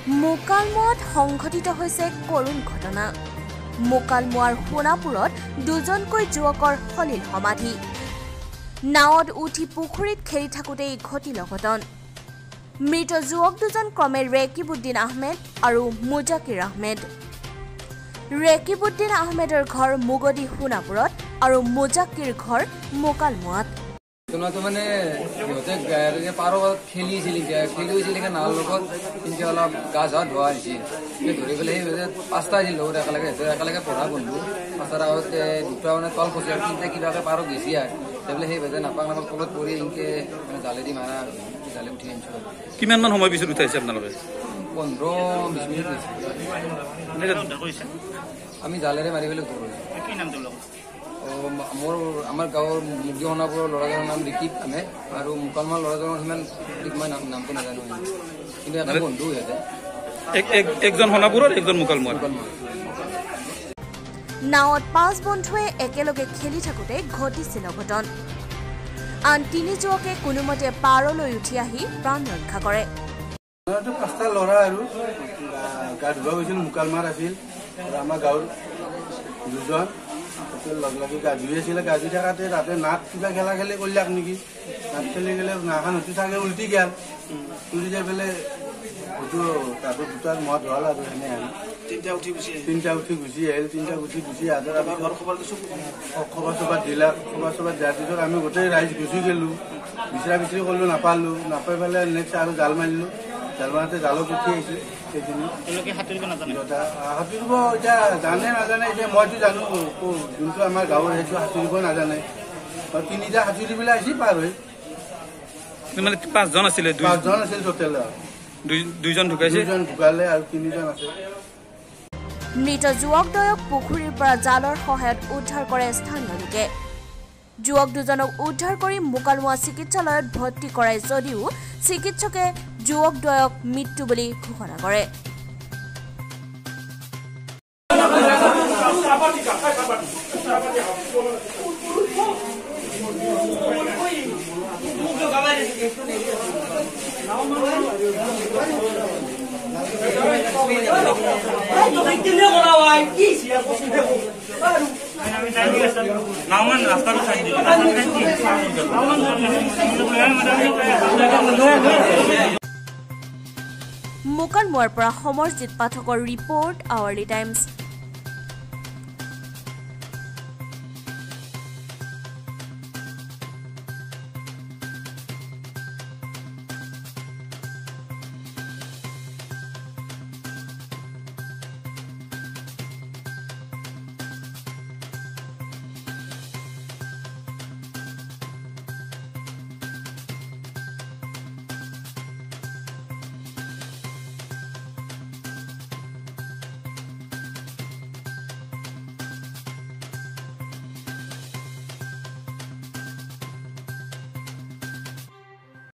মোকালমোৱাত সংঘটিত হৈছে কৰুণ ঘটনা। মোকালমোৱাৰ সোণাপুৰত দুজনকৈ যুৱকৰ সলিল সমাধি। নাৱত উঠি পুখুৰীত খেলি থাকোঁতেই ঘটিল অঘটন। মৃত যুৱক দুজন ক্ৰমে ৰেকিবুদ্দিন আহমেদ আৰু মুজাকিৰ আহমেদ। ৰেকিবুদ্দিন আহমেদৰ ঘৰ মুগদী সোণাপুৰত আৰু মুজাকিৰ ঘৰ মোকালমোৱাত। মানে সিহঁতে পাৰত খেলিছিল নাৱৰ লগত কিন্তু অলপ গা চা ধোৱা হৈছিল ধৰি পেলাই সেই 5টা আছিল লগত একেলগে পঢ়া বন্ধু 5টাৰ আগতে 2টা মানে তল খচি আৰু 3টা কিবাকে পাৰত গেছি আৰু সেইবিলাক সেই ভেজে নাপাক তলত পৰি এনেকে মানে জালেদি মাৰা জালে উঠি আনিছো। কিমান মান সময় পিছত উঠাইছে আপোনালোকে? 15-20 মিনিট আমি জালেৰে মাৰি পেলাই ধৰিছো। আমাৰ গাঁৱৰ মুগদী সোণাপুৰৰ ল'ৰাজনৰ নাম ৰিকিব আহমেদ আৰু মোকালমোৱাৰ ল'ৰাজনৰ সিমান মই নামটো নাজানো কিন্তু এটা বন্ধু সিহঁতে একজন সোণাপুৰৰ একজন মোকালমোৱাৰ। নাৱত 5 বন্ধুৱে একেলগে খেলি থাকোঁতে ঘটিছিল অঘটন। আন 3 যুৱকে কোনোমতে পাৰলৈ উঠি আহি প্ৰাণ ৰক্ষা কৰে। 5টা ল'ৰা আৰু গা ধুব গৈছিল মোকালমোৱাৰ আছিল আৰু আমাৰ গাঁৱৰ দুজন লগ লাগি গা ধুই আছিলে। গা ধুই থাকাতে তাতে নাট কিবা খেলা খেলি কৰিলাক নেকি। নাট খেলি গেলে নাখান উঠি চাগে উল্টি গেল। উল্টি যাই পেলাই হয়তো তাতে 2টাৰ মদ হ'ল আৰু সেনে আহি 3টা উঠি গুচি আহিল। 3টা উঠি গুচি আহাৰ খবৰ চবাৰ দিলাক। খবৰ চবাৰ দিয়াৰ পিছত আমি গোটেই ৰাইজ গুচি গ'লোঁ। বিচৰা বিচৰি কৰিলোঁ, নাপালোঁ। নাপাই পেলাই নেক্সট আৰু জাল মাৰিলোঁ। জাল মাৰোঁতে জালত উঠি আহিছে সেইখিনি। সাঁতুৰিব এতিয়া জানে নাজানে এতিয়া মইতো জানো যোনটো আমাৰ গাঁৱৰ সেইটো সাঁতুৰিব নাজানে। 3টা সাঁতুৰি পেলাই আহিছে পাৰ হৈ। মানে 5জন আছিলে? 5জন আছিল টোটেল। 2জন ঢুকাইছে, 2জন ঢুকালে আৰু 3জন আছে। মৃত যুৱকদ্বয়ক পুখুৰীৰ পৰা জালৰ সহায়ত উদ্ধাৰ কৰে স্থানীয় লোকে। যুৱক দুজনক উদ্ধাৰ কৰি মোকালমোৱা চিকিৎসালয়ত ভৰ্তি কৰায় যদিও চিকিৎসকে যুৱকদ্বয়ক মৃত্যু বুলি ঘোষণা কৰে। মোকালমোৱাৰ পৰা সমৰজিৎ পাঠকৰ ৰিপৰ্ট, আৱাৰলি টাইমছ।